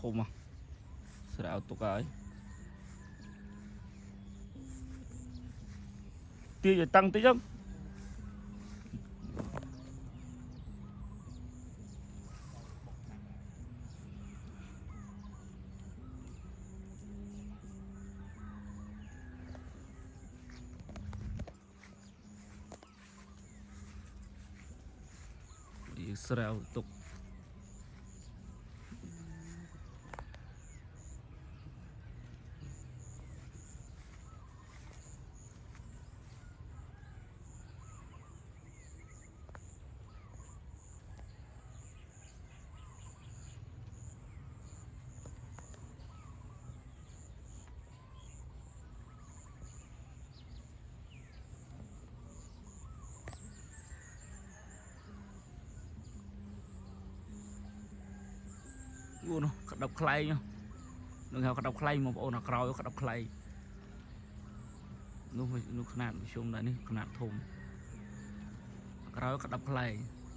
thô mà sẽ áo tục ấy tiêu giờ tăng tí lắm Israel tục nó đọc khay nhá đừng hao đọc khay mà bộ nó cào đọc khay lúc nạn chung đấy khả nạn thùng cào đọc khay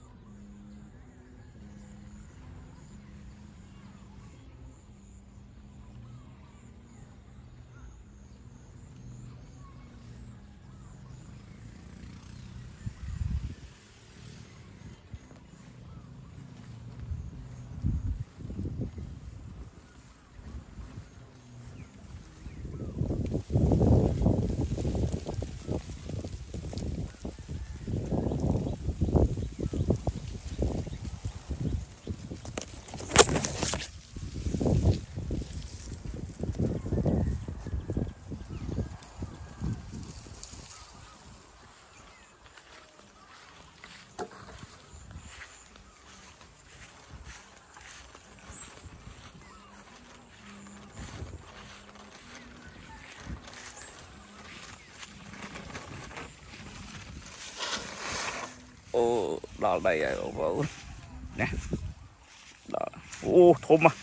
ô đỏ đầy rồi vỡ nè đó ô thơm mà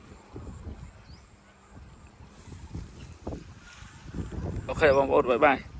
ok bye bye